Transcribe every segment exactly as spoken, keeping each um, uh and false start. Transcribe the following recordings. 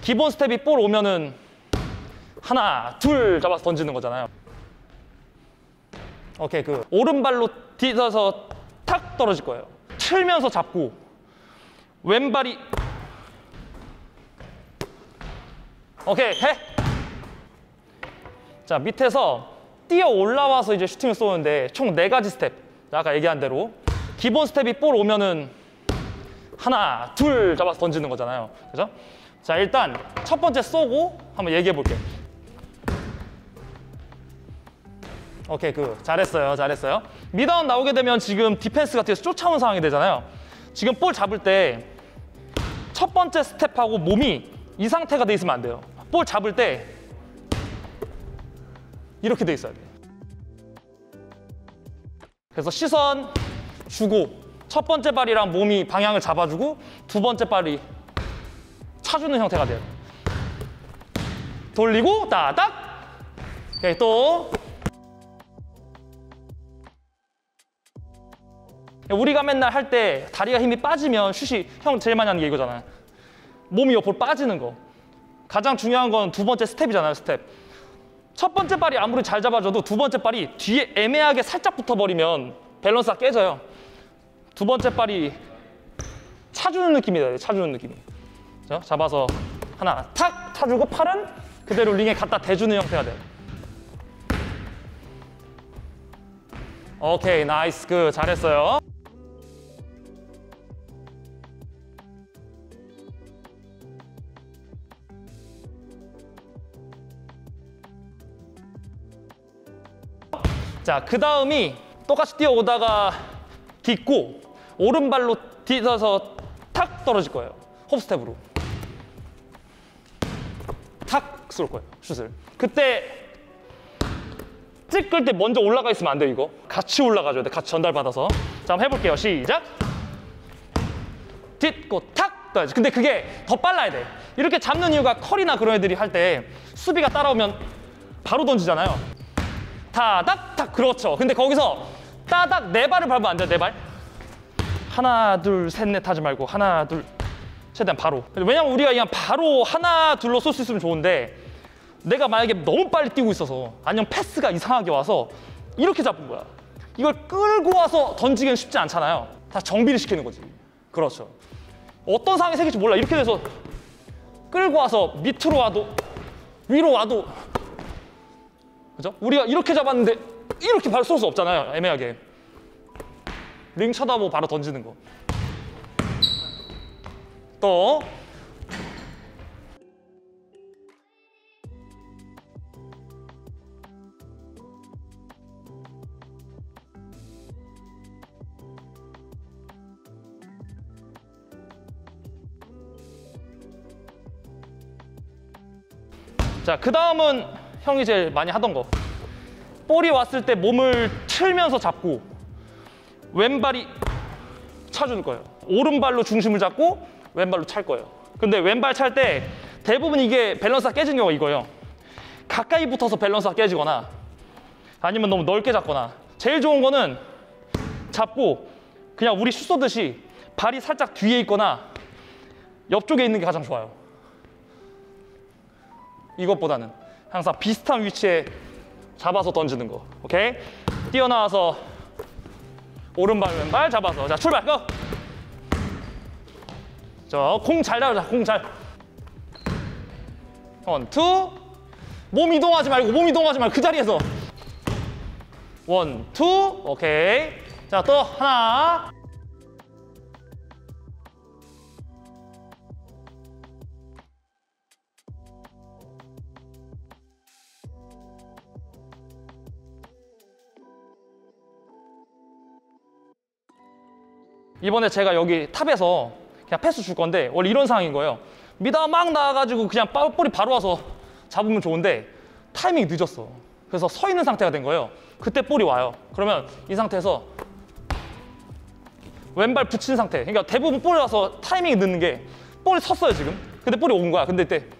기본 스텝이 볼 오면은 하나, 둘 잡아서 던지는 거잖아요. 오케이, 그 오른발로 뒤져서 탁 떨어질 거예요. 틀면서 잡고 왼발이 오케이, 해! 자, 밑에서 뛰어 올라와서 이제 슈팅을 쏘는데 총 네 가지 스텝. 아까 얘기한 대로 기본 스텝이 볼 오면은 하나, 둘 잡아서 던지는 거잖아요. 그죠? 자, 일단 첫 번째 쏘고 한번 얘기해 볼게요. 오케이, 그 잘했어요, 잘했어요. 미다운 나오게 되면 지금 디펜스가 뒤에서 쫓아오는 상황이 되잖아요. 지금 볼 잡을 때 첫 번째 스텝하고 몸이 이 상태가 돼 있으면 안 돼요. 볼 잡을 때 이렇게 돼 있어야 돼요. 그래서 시선 주고 첫 번째 발이랑 몸이 방향을 잡아주고 두 번째 발이 차주는 형태가 돼요. 돌리고 따닥. 오케이, 또 우리가 맨날 할 때 다리가 힘이 빠지면 슛이 형 제일 많이 하는 게 이거잖아요. 몸이 옆으로 빠지는 거. 가장 중요한 건 두 번째 스텝이잖아요, 스텝. 첫 번째 발이 아무리 잘 잡아줘도 두 번째 발이 뒤에 애매하게 살짝 붙어버리면 밸런스가 깨져요. 두 번째 발이 차주는 느낌이 나요, 차주는 느낌이. 자, 잡아서 하나 탁 차주고 팔은 그대로 링에 갖다 대주는 형태가 돼요. 오케이, 나이스, 그 잘했어요. 자, 그 다음이 똑같이 뛰어오다가 딛고 오른발로 뒤져서 탁 떨어질 거예요. 홉스텝으로 탁 쏠 거예요, 슛을. 그때 찍을 때 먼저 올라가 있으면 안 돼요. 이거 같이 올라가줘야 돼, 같이 전달받아서. 자, 한번 해볼게요. 시작. 딛고 탁 떠야지. 근데 그게 더 빨라야 돼. 이렇게 잡는 이유가 컬이나 그런 애들이 할 때 수비가 따라오면 바로 던지잖아요. 타닥 탁, 그렇죠. 근데 거기서 따닥 네 발을 밟으면 안 돼요. 네 발. 하나 둘 셋 넷 하지 말고 하나 둘, 최대한 바로. 왜냐면 우리가 그냥 바로 하나 둘로 쏠 수 있으면 좋은데 내가 만약에 너무 빨리 뛰고 있어서 아니면 패스가 이상하게 와서 이렇게 잡은 거야. 이걸 끌고 와서 던지기는 쉽지 않잖아요. 다 정비를 시키는 거지. 그렇죠. 어떤 상황이 생길지 몰라. 이렇게 돼서 끌고 와서 밑으로 와도 위로 와도, 그죠? 우리가 이렇게 잡았는데 이렇게 바로 쏠 수 없잖아요, 애매하게. 링 쳐다보고 바로 던지는 거. 또 자, 그 다음은 형이 제일 많이 하던 거. 볼이 왔을 때 몸을 틀면서 잡고 왼발이 차줄 거예요. 오른발로 중심을 잡고 왼발로 찰 거예요. 근데 왼발 찰 때 대부분 이게 밸런스가 깨진 경우가 이거예요. 가까이 붙어서 밸런스가 깨지거나 아니면 너무 넓게 잡거나. 제일 좋은 거는 잡고 그냥 우리 슛 쏘듯이 발이 살짝 뒤에 있거나 옆쪽에 있는 게 가장 좋아요. 이것보다는 항상 비슷한 위치에 잡아서 던지는 거. 오케이? 뛰어나와서 오른발 왼발 잡아서. 자, 출발. 고! 자, 공 잘 나오자. 공 잘. 원, 투. 몸 이동하지 말고 몸 이동하지 말고 그 자리에서. 원, 투. 오케이. 자, 또 하나. 이번에 제가 여기 탑에서 그냥 패스 줄 건데 원래 이런 상황인 거예요. 미다 막 나와가지고 그냥 볼이 바로 와서 잡으면 좋은데 타이밍이 늦었어. 그래서 서 있는 상태가 된 거예요. 그때 볼이 와요. 그러면 이 상태에서 왼발 붙인 상태. 그러니까 대부분 볼이 와서 타이밍이 늦는 게 볼이 섰어요 지금. 근데 볼이 온 거야. 근데 이때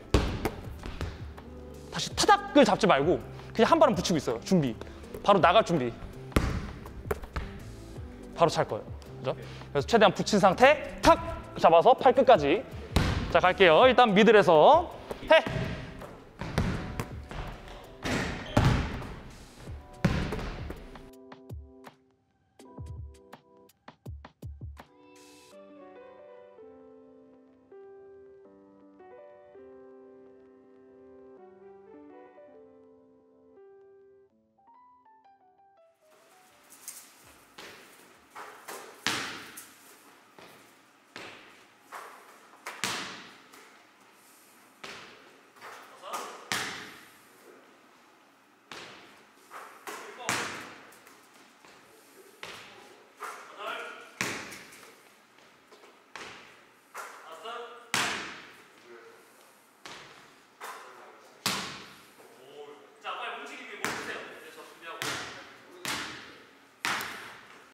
다시 타닥을 잡지 말고 그냥 한 발은 붙이고 있어요. 준비. 바로 나갈 준비. 바로 찰 거예요. 그죠? 그래서 최대한 붙인 상태 탁 잡아서 팔 끝까지 자, 갈게요. 일단 미들에서 해.